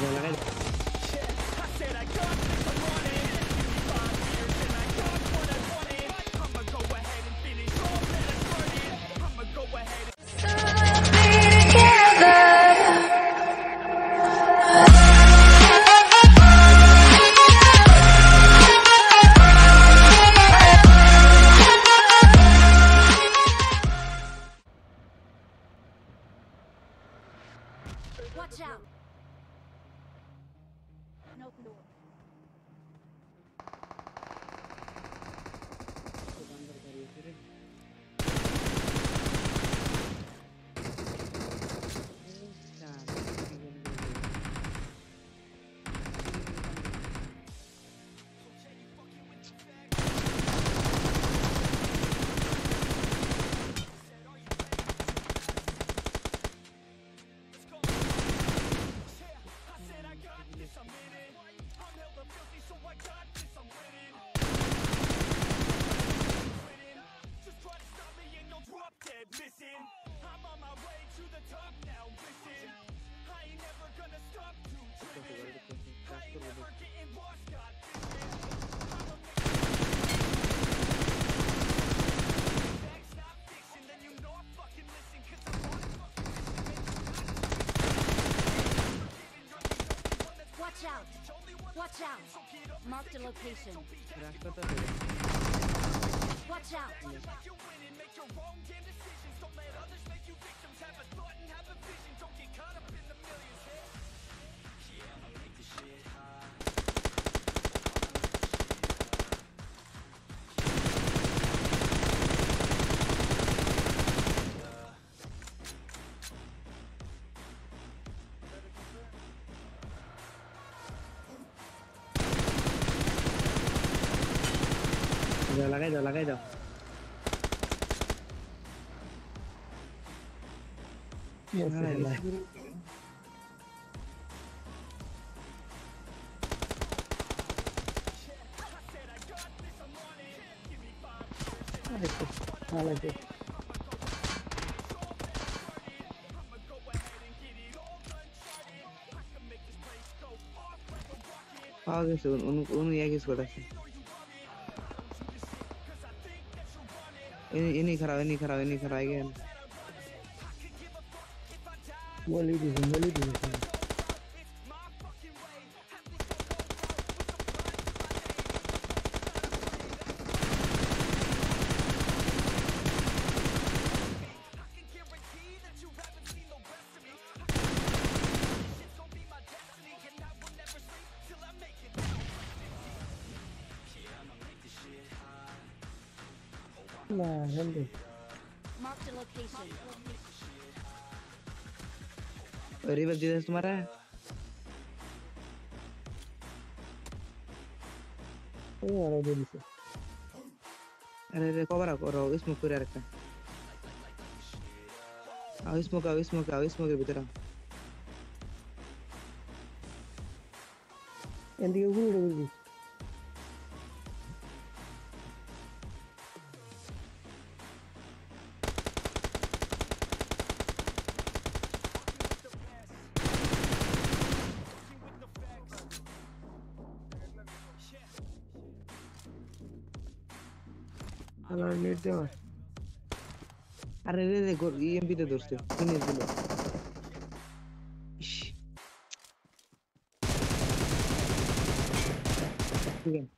লাগাই Watch out! No, no. Watch out! Watch out! Mark the location. Watch out! লাগাই দাও পাওয়া গেছে উনি একই স্কোয়াড আছে ini खराब again boleh di Nah, nanti. Mark the location. Revive दे तुम्हारा ada di sini. अरे कवर करो स्मोक করে রাখা স্মোক এর ভিতরে এদিকে ঘুরে ঘুরে আলার নেট দেওয়া আরে রে ইএমপি তে ধরছে কিনে দিল ঠিক আছে